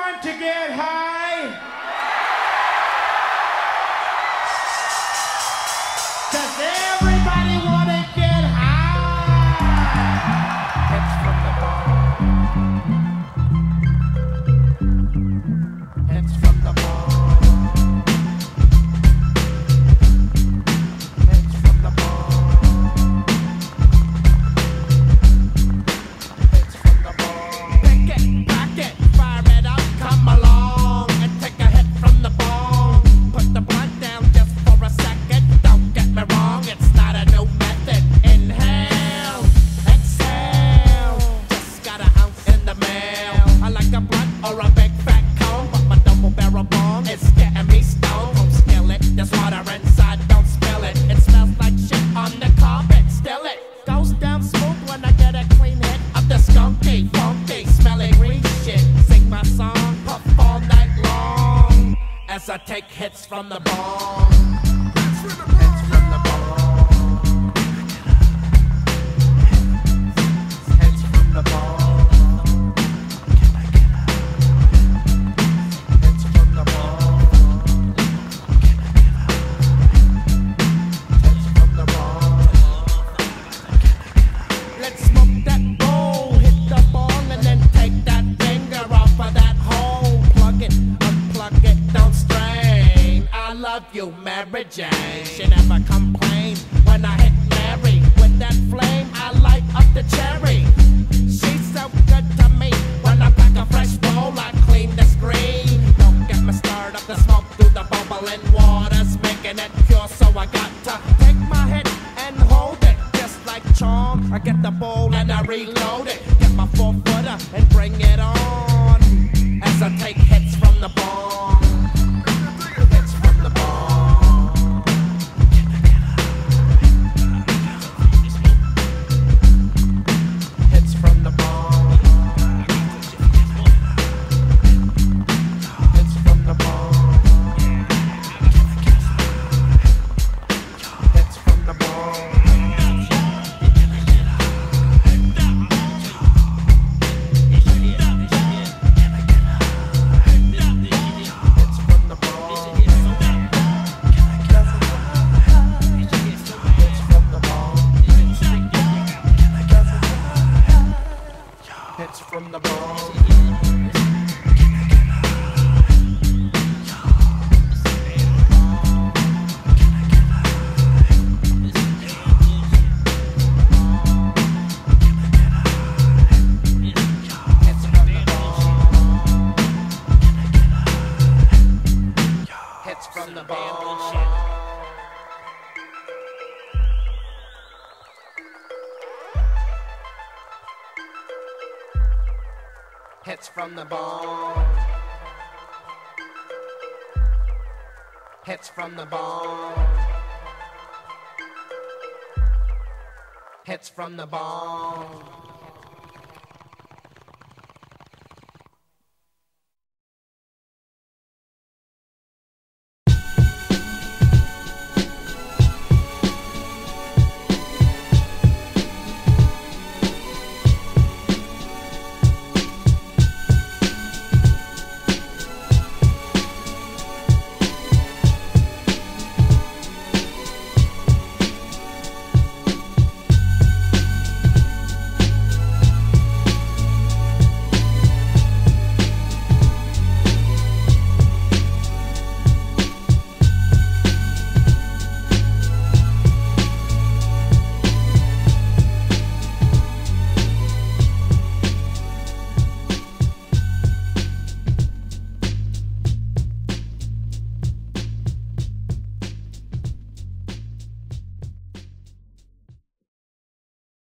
want to get high? Does everybody want to get high? It's from the ball. It's from the ball. It's from the ball. It's from the ball. Pick it, pack it, fire it up, come along and take a hit from the ball. Put the blunt down just for a second. Don't get me wrong, it's not a new method. Inhale, exhale. Just got an ounce in the mail. I like a blunt or a big fat cone, but my double barrel bomb is getting me stoned. Don't spill it, there's water inside, don't spill it. It smells like shit on the carpet, still it goes down smooth when I get a clean hit of the skunky, funky, smelling green shit. Sing my song, puff all night long as I take hits from the bong. Hits from the bong. Hits from the bong. Hits from the bong. Hits from the bong. Let's smoke that bowl, hit the bong, and then take that finger off of that hole. Plug it, unplug it, don't strain. I love you, Mary Jane. She never complain when I hit Mary with that flame. I light up the cherry. She's so good to me. When I pack a fresh bowl, I clean the screen. Don't get me stirred up the smoke through the bubbling waters, making it pure. So I got to take my hit and hold it just like charm. I get the bowl and I reload it. Get my 4-footer and bring it on as I take hits from the bong. Hits from the bong. Hits from the bong. Hits from the bong. Hits from the bong. Hits from the ball. Hits from the ball. Hits from the ball. Hits from the ball. Hits from the ball.